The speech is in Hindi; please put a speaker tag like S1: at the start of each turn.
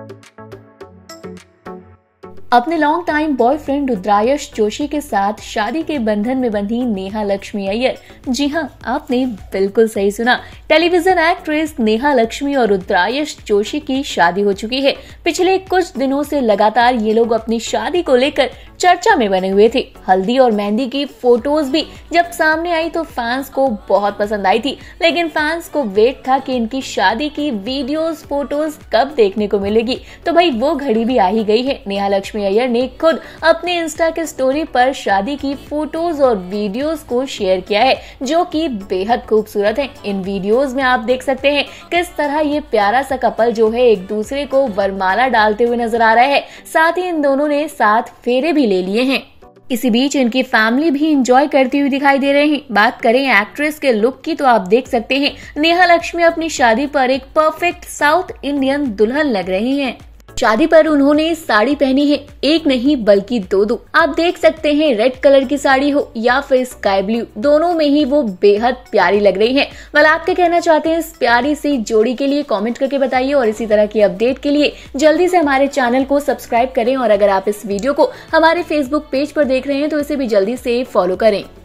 S1: अपने long time boyfriend Rudrayash Joshi के साथ शादी के बंधन में बंधी नेहा लक्ष्मी अय्यर। जी हां, आपने बिल्कुल सही सुना। टेलीविजन एक्ट्रेस नेहा लक्ष्मी और रुद्रायश जोशी की शादी हो चुकी है। पिछले कुछ दिनों से लगातार ये लोग अपनी शादी को लेकर चर्चा में बने हुए थे। हल्दी और मेहंदी की फोटोज भी जब सामने आई तो फैंस को बहुत पसंद आई थी, लेकिन फैंस को वेट था कि इनकी शादी की वीडियोस फोटोज कब देखने को मिलेगी। तो भाई वो घड़ी भी आ ही गई है। नेहा लक्ष्मी अय्यर ने खुद अपने इंस्टा के स्टोरी पर शादी की फोटोज और वीडियोस को शेयर किया है, जो कि बेहद खूबसूरत है। इन वीडियोस में आप देख सकते हैं किस तरह ये प्यारा सा कपल जो है एक दूसरे को वरमाला डालते हुए नजर आ रहा है। साथ ही इन दोनों ने 7 फेरे भी ले लिए हैं। इसी बीच इनकी फैमिली भी एंजॉय करती हुई दिखाई दे रहे हैं। बात करें एक्ट्रेस के लुक की तो आप देख सकते हैं नेहा लक्ष्मी अपनी शादी पर एक परफेक्ट साउथ इंडियन दुल्हन लग रही हैं। शादी पर उन्होंने साड़ी पहनी है, एक नहीं बल्कि 2। आप देख सकते हैं रेड कलर की साड़ी हो या फिर स्काई ब्लू, दोनों में ही वो बेहद प्यारी लग रही हैं। वाल आप क्या कहना चाहते हैं इस प्यारी सी जोड़ी के लिए कमेंट करके बताइए, और इसी तरह की अपडेट के लिए जल्दी से हमारे चैनल को सब्सक्राइब करें। और अगर आप इस वीडियो को हमारे फेसबुक पेज पर देख रहे हैं तो इसे भी जल्दी से फॉलो करें।